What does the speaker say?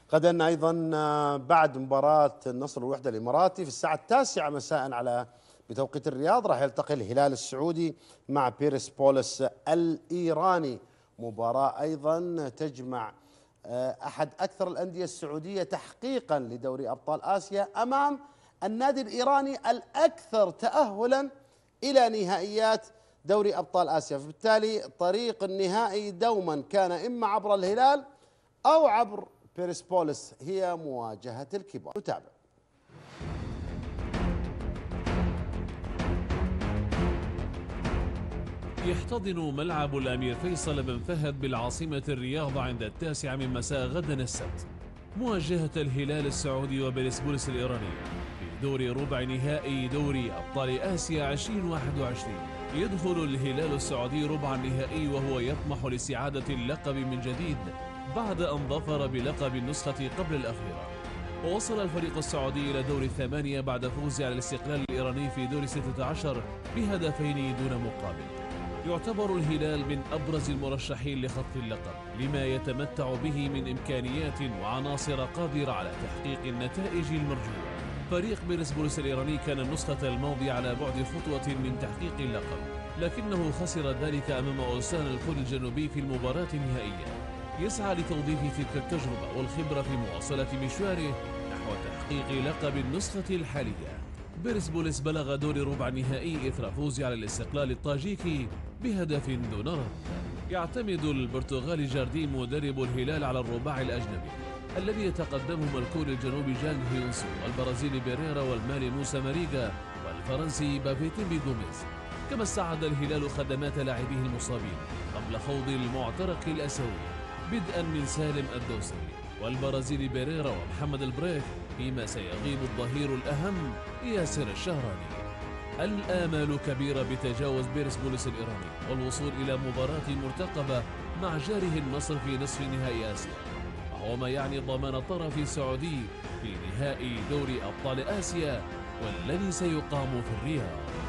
غدا أيضا بعد مباراة النصر والوحدة الإماراتي في الساعة 9 مساء على بتوقيت الرياض راح يلتقي الهلال السعودي مع بيرسبوليس الإيراني. مباراة أيضا تجمع أحد أكثر الأندية السعودية تحقيقا لدوري أبطال آسيا أمام النادي الإيراني الأكثر تأهلا إلى نهائيات دوري أبطال آسيا. فبالتالي طريق النهائي دوما كان إما عبر الهلال أو عبر بيرسبوليس، هي مواجهة الكبار. نتابع. يحتضن ملعب الأمير فيصل بن فهد بالعاصمة الرياض عند 9 من مساء غدا السبت مواجهة الهلال السعودي وبيرسبوليس الإيراني في دور ربع نهائي دوري أبطال آسيا 2021. يدخل الهلال السعودي ربع النهائي وهو يطمح لاستعادة اللقب من جديد بعد أن ظفر بلقب النسخة قبل الأخيرة. ووصل الفريق السعودي إلى دور الثمانية بعد فوزه على الاستقلال الإيراني في دور 16 بهدفين دون مقابل. يعتبر الهلال من أبرز المرشحين لخطف اللقب لما يتمتع به من إمكانيات وعناصر قادرة على تحقيق النتائج المرجوة. فريق بيرسبوليس الإيراني كان النسخة الماضية على بعد خطوة من تحقيق اللقب، لكنه خسر ذلك أمام أوسان الكوري الجنوبي في المباراة النهائية. يسعى لتوظيف تلك التجربة والخبرة في مواصلة مشواره نحو تحقيق لقب النسخة الحالية. بيرسبوليس بلغ دور ربع النهائي إثر فوزه على الاستقلال الطاجيكي بهدف دون رد. يعتمد البرتغالي جارديم مدرب الهلال على الرباع الأجنبي الذي يتقدمهم الكوري الجنوبي جانغ هيونسو والبرازيلي بيريرا والمالي موسى ماريغا والفرنسي بافيتيمبي غوميز. كما استعاد الهلال خدمات لاعبيه المصابين قبل خوض المعترك الأسيوي بدءا من سالم الدوسري والبرازيلي بيريرا ومحمد البريك، فيما سيغيب الظهير الأهم ياسر الشهراني. الآمال كبيرة بتجاوز بيرسبوليس الإيراني والوصول إلى مباراة مرتقبة مع جاره النصر في نصف نهائي آسيا، وهو ما يعني ضمان الطرف سعودي في نهائي دوري أبطال آسيا والذي سيقام في الرياض.